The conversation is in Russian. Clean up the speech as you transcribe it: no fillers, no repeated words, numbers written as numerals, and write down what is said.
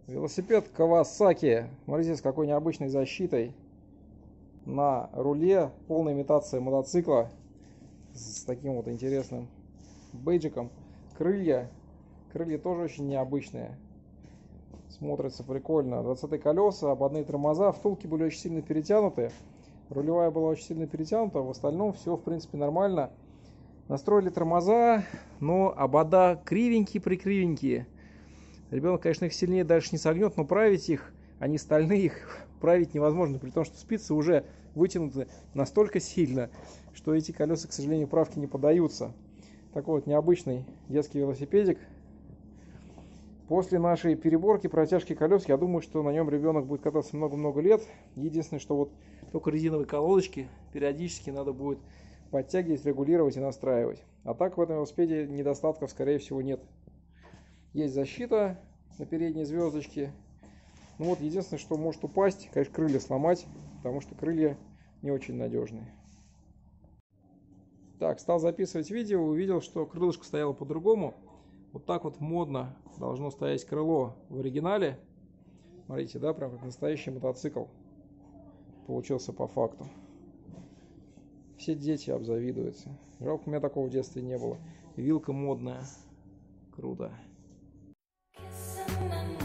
Велосипед Kawasaki. Смотрите, с какой необычной защитой. На руле полная имитация мотоцикла. С таким вот интересным бейджиком. Крылья. Крылья тоже очень необычные. Смотрится прикольно. 20-е колеса, ободные тормоза. Втулки были очень сильно перетянуты. Рулевая была очень сильно перетянута. В остальном все в принципе нормально. Настроили тормоза, но обода кривенькие-прикривенькие. Ребенок, конечно, их сильнее дальше не согнет, но править их, они стальные, их править невозможно, при том, что спицы уже вытянуты настолько сильно, что эти колеса, к сожалению, правки не поддаются. Такой вот необычный детский велосипедик. После нашей переборки, протяжки колес, я думаю, что на нем ребенок будет кататься много-много лет. Единственное, что вот только резиновые колодочки периодически надо будет подтягивать, регулировать и настраивать. А так в этом велосипеде недостатков, скорее всего, нет. Есть защита на передней звездочке. Ну вот, единственное, что может упасть, конечно, крылья сломать, потому что крылья не очень надежные. Так, стал записывать видео, увидел, что крылышко стояло по-другому. Вот так вот модно должно стоять крыло в оригинале. Смотрите, да, прям как настоящий мотоцикл получился по факту. Все дети обзавидуются. Жалко, у меня такого в детстве не было. Вилка модная. Круто.